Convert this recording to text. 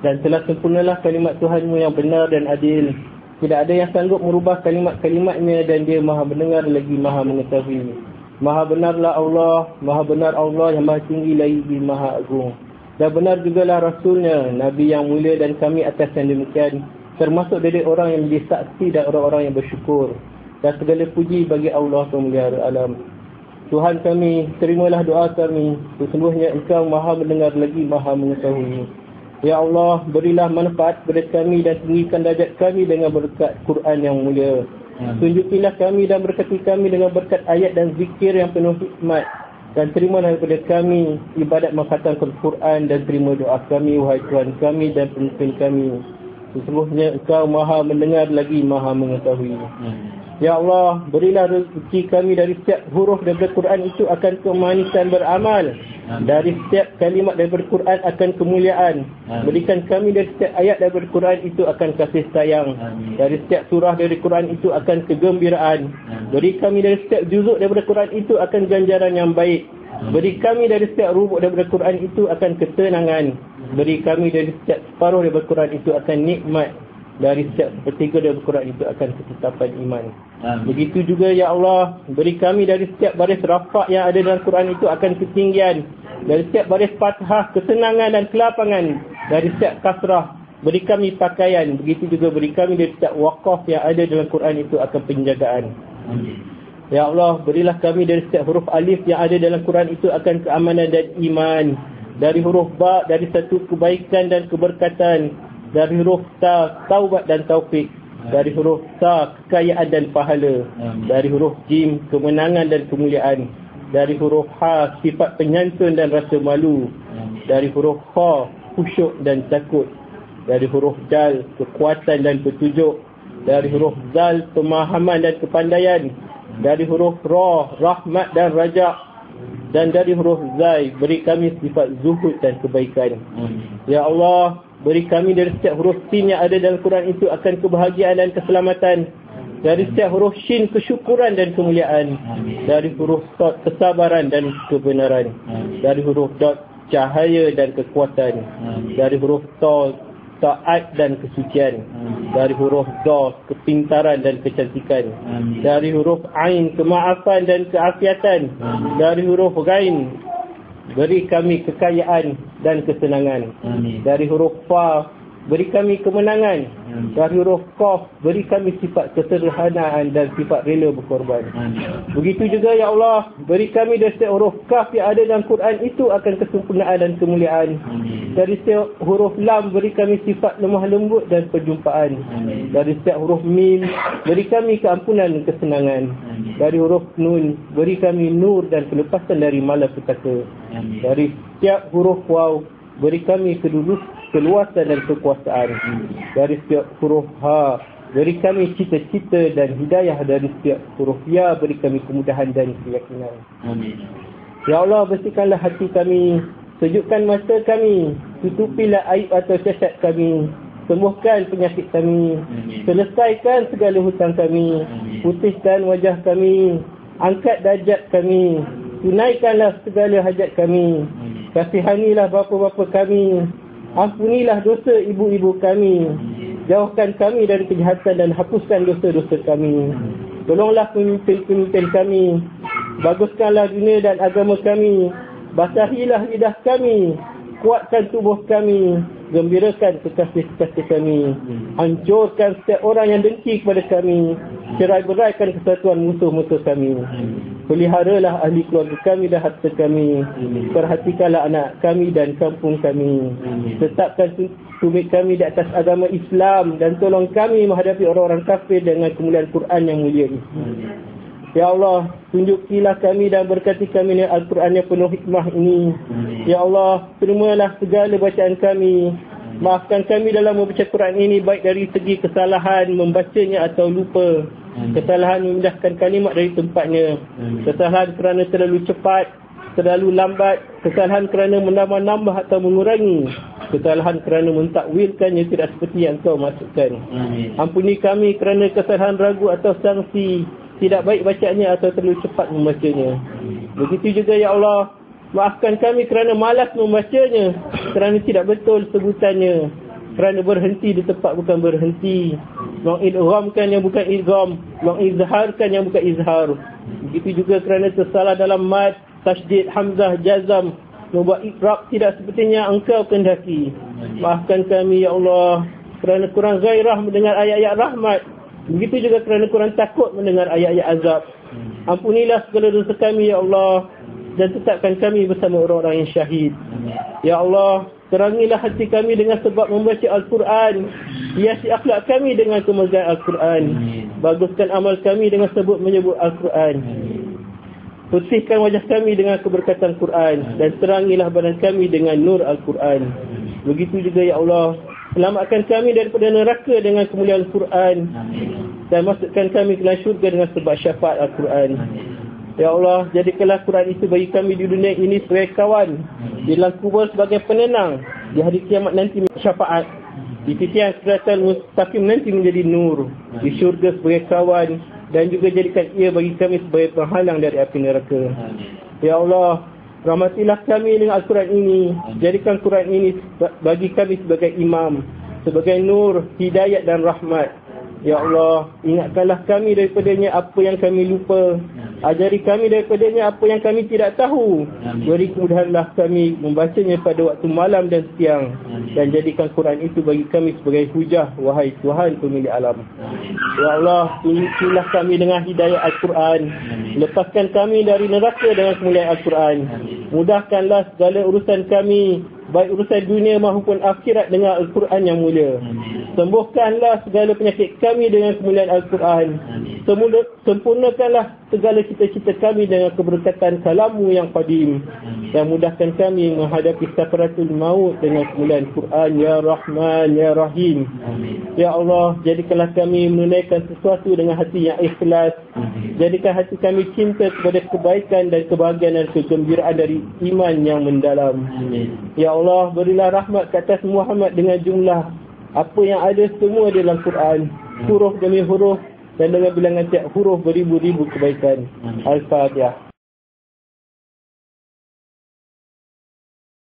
Dan telah sempurnalah kalimat Tuhanmu yang benar dan adil. Tidak ada yang sanggup merubah kalimat-kalimatnya, dan dia maha mendengar lagi maha mengetahui. Maha benarlah Allah, maha benar Allah yang maha tinggi lagi maha agung. Dan benar jugalah Rasulnya, Nabi yang mulia, dan kami atas yang demikian, termasuk dari orang yang menjadi saksi dan orang-orang yang bersyukur. Dan segala puji bagi Allah Pemelihara alam. Tuhan kami, terimalah doa kami. Sesungguhnya Engkau maha mendengar lagi maha mengetahui. Ya Allah, berilah manfaat kepada kami dan tinggikan darjat kami dengan berkat Quran yang mulia. Tunjukilah kami dan berkati kami dengan berkat ayat dan zikir yang penuh hikmat. Dan terimalah daripada kami ibadat mengkhatamkan Quran, dan terima doa kami, wahai Tuhan kami dan pemimpin kami. Sesungguhnya Engkau maha mendengar lagi maha mengetahui. Ya Allah, berilah rezeki kami dari setiap huruf daripada Quran itu akan kemanisan beramal. Dari setiap kalimat daripada Quran akan kemuliaan. Berikan kami dari setiap ayat daripada Quran itu akan kasih sayang. Dari setiap surah dari Quran itu akan kegembiraan. Beri kami dari setiap juzuk daripada Quran itu akan ganjaran yang baik. Beri kami dari setiap rubuk daripada Quran itu akan ketenangan. Beri kami dari setiap separuh daripada Quran itu akan nikmat. Dari setiap sepertiga daripada Quran itu akan ketetapan iman. Begitu juga ya Allah, beri kami dari setiap baris rafa' yang ada dalam Quran itu akan ketinggian. Dari setiap baris fathah, kesenangan dan kelapangan. Dari setiap kasrah, beri kami pakaian. Begitu juga beri kami dari setiap waqaf yang ada dalam Quran itu akan penjagaan. Ya Allah, berilah kami dari setiap huruf alif yang ada dalam Quran itu akan keamanan dan iman. Dari huruf ba, dari satu kebaikan dan keberkatan. Dari huruf ta, taubat dan taufik. Dari huruf ta, kekayaan dan pahala. Dari huruf jim, kemenangan dan kemuliaan. Dari huruf ha, sifat penyantun dan rasa malu. Dari huruf kha, khusyuk dan takut. Dari huruf dal, kekuatan dan petunjuk. Dari huruf zal, pemahaman dan kepandaian. Dari huruf ra, rahmat dan rajak. Dan dari huruf zai, beri kami sifat zuhud dan kebaikan. Ya Allah, beri kami dari setiap huruf sin yang ada dalam Quran itu akan kebahagiaan dan keselamatan. Dari setiap huruf shin, kesyukuran dan kemuliaan. Dari huruf sad, kesabaran dan kebenaran. Dari huruf dot, cahaya dan kekuatan. Dari huruf ta, taat dan kesucian. Dari huruf da, kepintaran dan kecantikan. Dari huruf ain, kemaafan dan keafiatan. Dari huruf ghain, beri kami kekayaan dan kesenangan. Dari huruf fa, beri kami kemenangan. Dari huruf qaf, beri kami sifat kesederhanaan dan sifat rela berkorban. Begitu juga ya Allah, beri kami dari setiap huruf kaf yang ada dalam Quran itu akan kesempurnaan dan kemuliaan. Dari setiap huruf lam, beri kami sifat lemah lembut dan perjumpaan. Dari setiap huruf mim, beri kami keampunan dan kesenangan. Dari huruf nun, beri kami nur dan kelepasan dari malapetaka. Dari setiap huruf waw, beri kami keluasan dan kekuasaan. Dari setiap huruf ha, beri kami cita-cita dan hidayah. Dari setiap huruf ya, beri kami kemudahan dan keyakinan. Ya Allah, bersihkanlah hati kami, sejukkan mata kami, tutupilah aib atau cacat kami, sembuhkan penyakit kami, selesaikan segala hutang kami, putihkan wajah kami, angkat darjat kami, tunaikanlah segala hajat kami, kasihanilah bapa-bapa kami, ampunilah dosa ibu-ibu kami, jauhkan kami dari kejahatan dan hapuskan dosa-dosa kami. Tolonglah pemimpin-pemimpin kami, baguskanlah dunia dan agama kami, basahilah lidah kami, kuatkan tubuh kami, gembirakan kekasih-kekasih kami, hancurkan setiap orang yang dengki kepada kami, cerai-beraikan kesatuan musuh-musuh kami. Peliharalah ahli keluarga kami dan harta kami, perhatikanlah anak kami dan kampung kami, tetapkan tumit kami di atas agama Islam, dan tolong kami menghadapi orang-orang kafir dengan kemuliaan Quran yang mulia ini. Ya Allah, tunjukilah kami dan berkati kami dengan Al-Quran yang penuh hikmah ini. Ya Allah, terimalah segala bacaan kami. Maafkan kami dalam membaca Quran ini, baik dari segi kesalahan membacanya atau lupa, kesalahan memindahkan kalimat dari tempatnya, kesalahan kerana terlalu cepat, terlalu lambat, kesalahan kerana menambah-nambah atau mengurangi, kesalahan kerana mentakwilkannya tidak seperti yang Kau maksudkan. Ampuni kami kerana kesalahan ragu atau sangsi, tidak baik bacanya atau terlalu cepat membacanya. Begitu juga ya Allah, maafkan kami kerana malas membacanya, kerana tidak betul sebutannya, kerana berhenti di tempat bukan berhenti, mengidghamkan yang bukan idgham, mengizharkan yang bukan izhar. Begitu juga kerana tersalah dalam mad, tasydid, hamzah, jazam, membuat iqrab tidak sepertinya engkau kehendaki. Maafkan kami ya Allah kerana kurang gairah mendengar ayat-ayat rahmat. Begitu juga kerana kurang takut mendengar ayat-ayat azab. Ampunilah segala dosa kami ya Allah, dan tetapkan kami bersama orang-orang yang syahid. Ya Allah, terangilah hati kami dengan sebab membaca Al-Quran. Hiasi akhlak kami dengan kemegahan Al-Quran. Baguskan amal kami dengan sebut menyebut Al-Quran. Putihkan wajah kami dengan keberkatan Quran, dan terangilah badan kami dengan nur Al-Quran. Begitu juga ya Allah, selamatkan kami daripada neraka dengan kemuliaan Al-Quran, dan masukkan kami ke dalam syurga dengan sebab syafaat Al-Quran. Ya Allah, jadikanlah Quran itu bagi kami di dunia ini sebagai kawan, di dalam kubur sebagai penenang, di hari kiamat nanti syafaat, di titian siratal mustaqim nanti menjadi nur, di syurga sebagai kawan, dan juga jadikan ia bagi kami sebagai penghalang dari api neraka. Ya Allah, rahmatilah kami dengan Al-Quran ini. Jadikan Quran ini bagi kami sebagai imam, sebagai nur, hidayat dan rahmat. Ya Allah, ingatkanlah kami daripadanya apa yang kami lupa. Ajari kami daripadanya apa yang kami tidak tahu. Beri kemudahanlah kami membacanya pada waktu malam dan siang. Dan jadikan Quran itu bagi kami sebagai hujah, wahai Tuhan pemilik alam. Ya Allah, tunjukkanlah kami dengan hidayah Al-Quran. Lepaskan kami dari neraka dengan kemuliaan Al-Quran. Mudahkanlah segala urusan kami, baik urusan dunia maupun akhirat, dengan Al-Quran yang mulia. Sembuhkanlah segala penyakit kami dengan kemuliaan Al-Quran. Sempurnakanlah segala cita-cita kami dengan keberkatan kalam-Mu yang qadim. Dan mudahkan kami menghadapi sakaratul maut dengan kemuliaan Quran. Ya Rahman, Ya Rahim. Ya Allah, jadikanlah kami menunaikan sesuatu dengan hati yang ikhlas. Jadikan hati kami cinta kepada kebaikan dan kebahagiaan dan kegembiraan dari iman yang mendalam. Ya Allah, berilah rahmat ke atas Muhammad dengan jumlah apa yang ada semua dalam Quran, huruf demi huruf, dan dengan bilangan tiap huruf beribu-ribu kebaikan. Al-Fatihah.